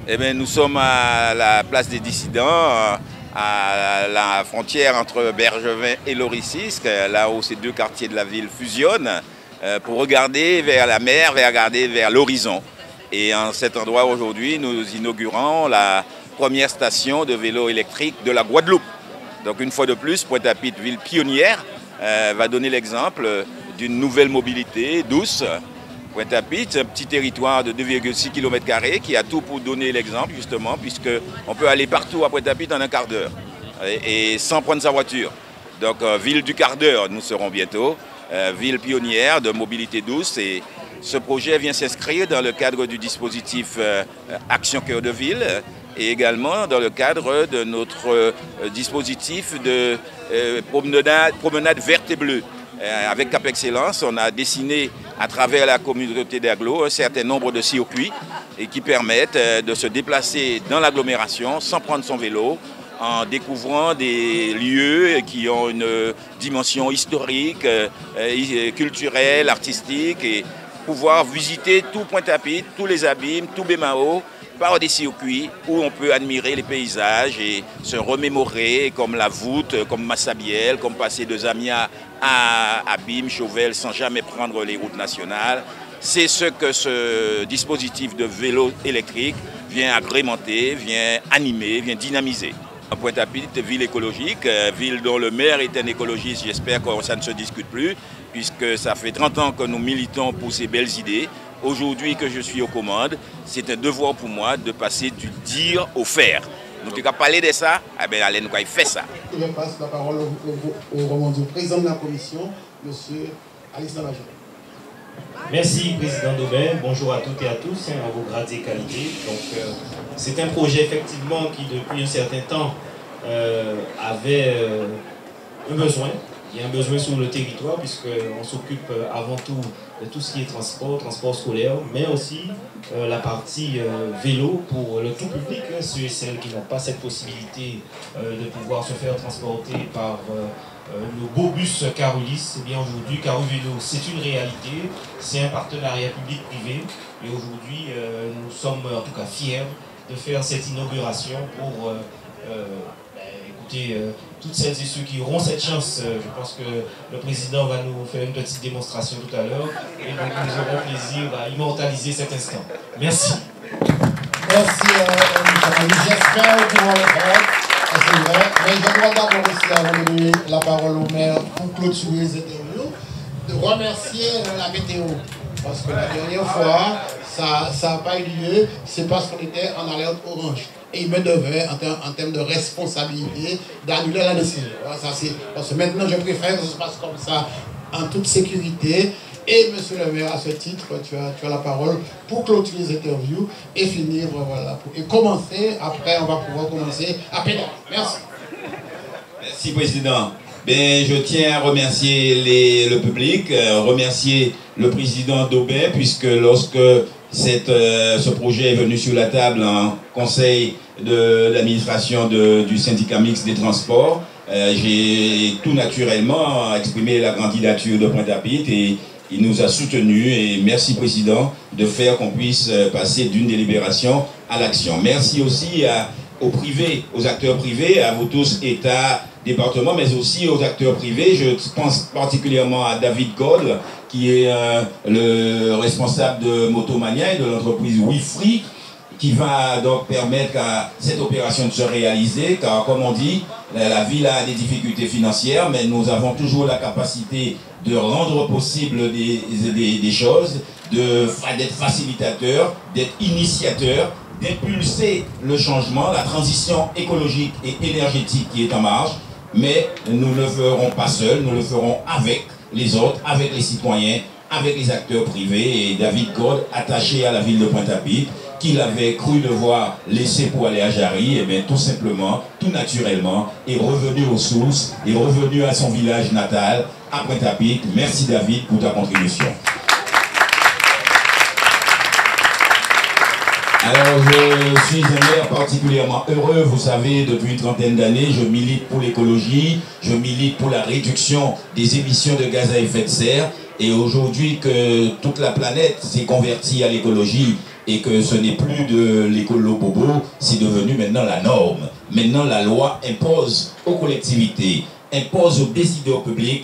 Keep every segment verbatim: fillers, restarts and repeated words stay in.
Eh bien, nous sommes à la place des dissidents, à la frontière entre Bergevin et Loricisque, là où ces deux quartiers de la ville fusionnent, pour regarder vers la mer, vers regarder vers l'horizon. Et en cet endroit aujourd'hui, nous inaugurons la première station de vélo électrique de la Guadeloupe. Donc une fois de plus, Pointe-à-Pitre, ville pionnière, euh, va donner l'exemple d'une nouvelle mobilité douce. Pointe-à-Pitre, c'est un petit territoire de deux virgule six kilomètres carrés qui a tout pour donner l'exemple justement, puisqu'on peut aller partout à Pointe-à-Pitre en un quart d'heure et, et sans prendre sa voiture. Donc euh, ville du quart d'heure, nous serons bientôt, euh, ville pionnière de mobilité douce. Et ce projet vient s'inscrire dans le cadre du dispositif euh, Action Cœur de Ville et également dans le cadre de notre euh, dispositif de euh, promenade, promenade verte et bleue. Euh, avec Cap Excellence, on a dessiné à travers la communauté d'agglo un certain nombre de circuits et qui permettent euh, de se déplacer dans l'agglomération sans prendre son vélo, en découvrant des lieux qui ont une dimension historique, euh, culturelle, artistique, et pouvoir visiter tout Pointe-à-Pitre, tous les abîmes, tout Bémao, par des circuits où on peut admirer les paysages et se remémorer, comme la voûte, comme Massabielle, comme passer de Zamia à Abîme, Chauvel, sans jamais prendre les routes nationales. C'est ce que ce dispositif de vélo électrique vient agrémenter, vient animer, vient dynamiser. Pointe-à-Pitre, ville écologique, ville dont le maire est un écologiste, j'espère que ça ne se discute plus, puisque ça fait trente ans que nous militons pour ces belles idées. Aujourd'hui que je suis aux commandes, c'est un devoir pour moi de passer du dire au faire. Nous avons parlé de ça, eh bien, allez, nous allons faire ça. Je passe la parole au, au, au, au président de la commission, M. Alice Navajo. Merci, Président Daubin. Bonjour à toutes et à tous, hein, à vos grades et qualités. Donc, euh, c'est un projet, effectivement, qui, depuis un certain temps, euh, avait euh, un besoin. Il y a un besoin sur le territoire, puisqu'on s'occupe avant tout de tout ce qui est transport, transport scolaire, mais aussi euh, la partie euh, vélo pour le tout public, hein, ceux et celles qui n'ont pas cette possibilité euh, de pouvoir se faire transporter par euh, euh, le beau bus Carulis. Eh bien aujourd'hui, Caru Vélo, c'est une réalité, c'est un partenariat public-privé, et aujourd'hui, euh, nous sommes en tout cas fiers de faire cette inauguration pour... Euh, euh, Euh, toutes celles et ceux qui auront cette chance. Euh, je pense que le président va nous faire une petite démonstration tout à l'heure et donc nous aurons plaisir à immortaliser cet instant. Merci. Merci, euh, j'espère que vous allez faire. C'est vrai. Mais je dois d'abord aussi, avant de donner la parole au maire pour clôturer les interviews, de remercier la météo. Parce que la dernière fois, ça n'a pas eu lieu, c'est parce qu'on était en alerte orange. Et il me devait, en, ter en termes de responsabilité, d'annuler la décision. Ça, parce que maintenant, je préfère que ça se passe comme ça, en toute sécurité. Et monsieur le maire, à ce titre, tu as, tu as la parole pour clôturer les interviews et finir, voilà, pour, et commencer. Après, on va pouvoir commencer à pédaler. Merci. Merci, Président. Ben, je tiens à remercier les, le public, euh, remercier le président Daubin, puisque lorsque cette, euh, ce projet est venu sur la table en conseil de l'administration du syndicat mixte des transports, euh, j'ai tout naturellement exprimé la candidature de Pointe-à-Pitre et il nous a soutenus. Et merci, Président, de faire qu'on puisse passer d'une délibération à l'action. Merci aussi à, aux privés, aux acteurs privés, à vous tous, État, département, mais aussi aux acteurs privés. Je pense particulièrement à David Gold, qui est euh, le responsable de Motomania et de l'entreprise WeFree, qui va donc permettre à cette opération de se réaliser, car comme on dit, la, la ville a des difficultés financières, mais nous avons toujours la capacité de rendre possible des, des, des choses, d'être facilitateur, d'être initiateur, d'impulser le changement, la transition écologique et énergétique qui est en marche, mais nous ne le ferons pas seuls, nous le ferons avec les autres, avec les citoyens, avec les acteurs privés. Et David Gold, attaché à la ville de Pointe-à-Pitre, qu'il avait cru devoir laisser pour aller à Jarry, et bien tout simplement, tout naturellement, est revenu aux sources, est revenu à son village natal, à Pointe-à-Pitre. Merci David pour ta contribution. Alors, je suis un maire particulièrement heureux. Vous savez, depuis une trentaine d'années, je milite pour l'écologie, je milite pour la réduction des émissions de gaz à effet de serre. Et aujourd'hui que toute la planète s'est convertie à l'écologie et que ce n'est plus de l'écolo bobo, c'est devenu maintenant la norme. Maintenant, la loi impose aux collectivités, impose aux décideurs publics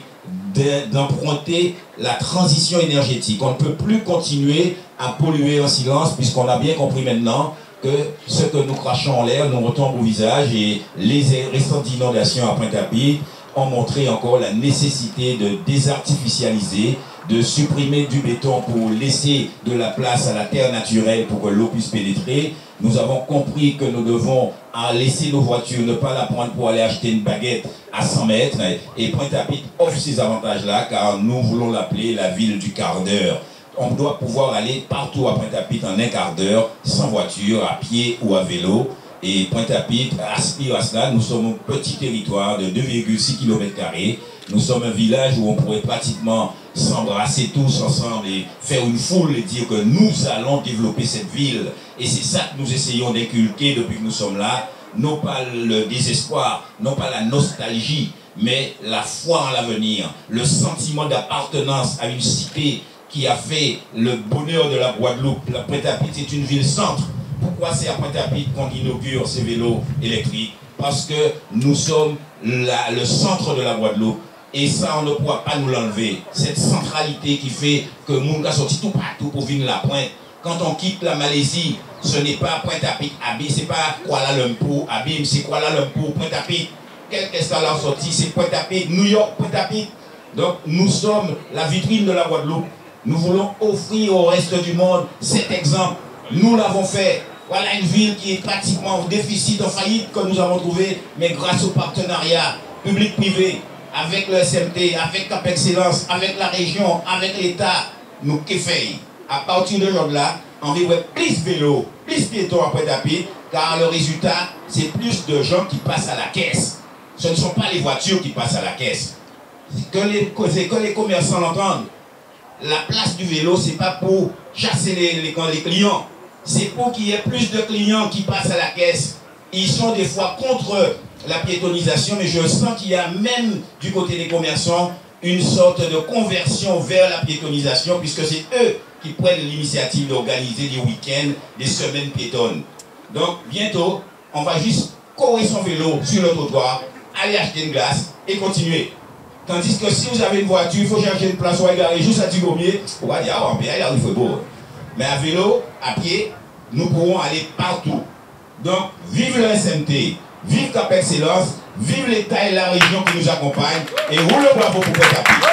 d'emprunter la transition énergétique. On ne peut plus continuer à polluer en silence puisqu'on a bien compris maintenant que ce que nous crachons en l'air nous retombe au visage et les récentes inondations à Pointe-à-Pitre ont montré encore la nécessité de désartificialiser, de supprimer du béton pour laisser de la place à la terre naturelle pour que l'eau puisse pénétrer. Nous avons compris que nous devons laisser nos voitures, ne pas la prendre pour aller acheter une baguette à cent mètres. Et Pointe-à-Pitre offre ces avantages-là car nous voulons l'appeler la ville du quart d'heure. On doit pouvoir aller partout à Pointe-à-Pitre en un quart d'heure, sans voiture, à pied ou à vélo. Et Pointe-à-Pitre aspire à cela. Nous sommes un petit territoire de deux virgule six kilomètres carrés. Nous sommes un village où on pourrait pratiquement s'embrasser tous ensemble et faire une foule et dire que nous allons développer cette ville. Et c'est ça que nous essayons d'inculquer depuis que nous sommes là. Non pas le désespoir, non pas la nostalgie, mais la foi en l'avenir, le sentiment d'appartenance à une cité qui a fait le bonheur de la Guadeloupe. La Pointe-à-Pitre est une ville-centre. Pourquoi c'est à Pointe-à-Pitre qu'on inaugure ces vélos électriques? Parce que nous sommes la, le centre de la Guadeloupe. Et ça, on ne pourra pas nous l'enlever. Cette centralité qui fait que Mounga sorti tout partout pour venir la Pointe. Quand on quitte la Malaisie, ce n'est pas Pointe-à-Pitre, Abim, c'est pas Kuala Lumpur, Abim, c'est Kuala Lumpur, Pointe-à-Pitre. Quel qu'est-ce qu'on a sorti, c'est Pointe-à-Pitre, New York, Pointe-à-Pitre. Donc, nous sommes la vitrine de la Guadeloupe. Nous voulons offrir au reste du monde cet exemple. Nous l'avons fait. Voilà une ville qui est pratiquement au déficit, en faillite que nous avons trouvé, mais grâce au partenariat public-privé, avec le S M T, avec Cap Excellence, avec la région, avec l'État, nous kéfei. À partir de là, on vivrait plus vélo, plus piétons à Pointe-à-Pitre, car le résultat, c'est plus de gens qui passent à la caisse. Ce ne sont pas les voitures qui passent à la caisse. Que les, que les commerçants l'entendent. La place du vélo, c'est pas pour chasser les, les, les clients. C'est pour qu'il y ait plus de clients qui passent à la caisse. Ils sont des fois contre la piétonisation, mais je sens qu'il y a même du côté des commerçants une sorte de conversion vers la piétonisation, puisque c'est eux qui prennent l'initiative d'organiser des week-ends, des semaines piétonnes. Donc bientôt, on va juste courir son vélo sur le trottoir, aller acheter une glace et continuer. Tandis que si vous avez une voiture, il faut chercher une place où égarer juste à Tigommier, on va dire, ah, on peut aller il faut beau. Mais à vélo, à pied, nous pourrons aller partout. Donc, vive le S M T, vive Cap Excellence, vive l'État et la région qui nous accompagnent, et roule le bravo pour Pointe-à-Pitre.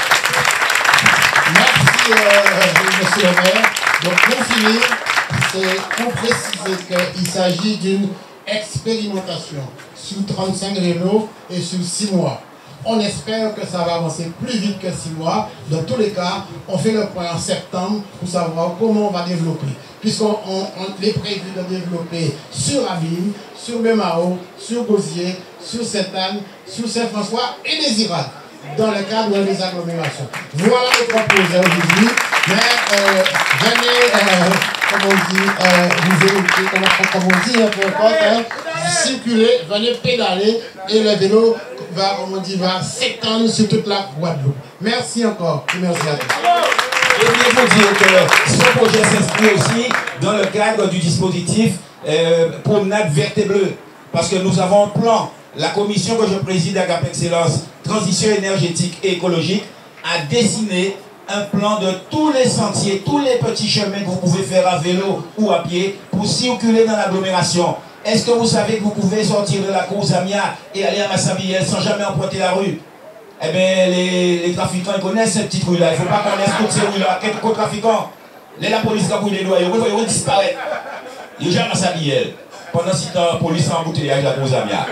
Merci, euh, monsieur le maire. Donc, pour finir, c'est pour préciser qu'il s'agit d'une expérimentation sur trente-cinq vélos et sur six mois. On espère que ça va avancer plus vite que six mois. Dans tous les cas, on fait le point en septembre pour savoir comment on va développer. Puisqu'on on, on est prévu de développer sur Abim, sur Memao, sur Gosier, sur Sainte-Anne, sur Saint-François et Désirade, dans le cadre des agglomérations. Voilà les trois projets aujourd'hui. Mais euh, venez, euh, comme on dit, euh, vous écoutez, comme, comme on dit, peu importe, hein, circuler, venez pédaler et le vélo va, comme on dit, va s'étendre sur toute la Guadeloupe. Merci encore et merci à tous. Je voulais vous dire que ce projet s'inscrit aussi dans le cadre du dispositif euh, Promenade verte et bleue. Parce que nous avons un plan. La commission que je préside à Cap Excellence, Transition énergétique et écologique, a dessiné un plan de tous les sentiers, tous les petits chemins que vous pouvez faire à vélo ou à pied pour circuler dans l'agglomération. Est-ce que vous savez que vous pouvez sortir de la cour Zamia et aller à Massabielle sans jamais emprunter la rue? Eh bien, les, les trafiquants ils connaissent cette petite rue-là. Il ne faut pas connaître toutes ces rues-là. Quelques trafiquants, la police qui a pris les doigts, ils vont disparaître. Ils vont à Massabielle. Pendant ce temps, la police a embouteillage de la cour Zamia.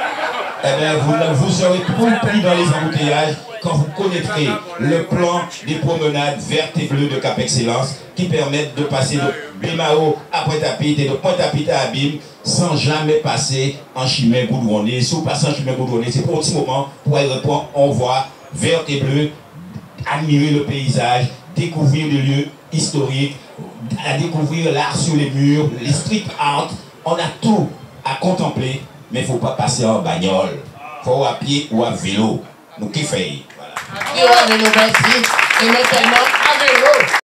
Eh bien, vous, vous serez tout pris dans les embouteillages quand vous connaîtrez le plan des promenades vertes et bleues de Cap Excellence qui permettent de passer de Bémao à Pointe-à-Pitre et de Pointe-à-Pitre à Abim sans jamais passer en chemin goudronné. Si vous passez en chemin goudronné, c'est pour un petit moment pour aller répondre au revoir vert et bleu, admirer le paysage, découvrir des lieux historiques, à découvrir l'art sur les murs, les street art. On a tout à contempler, mais il ne faut pas passer en bagnole. Il faut à pied ou à vélo. Nous kiffons. Voilà. Et à vélo, merci. Et maintenant à vélo.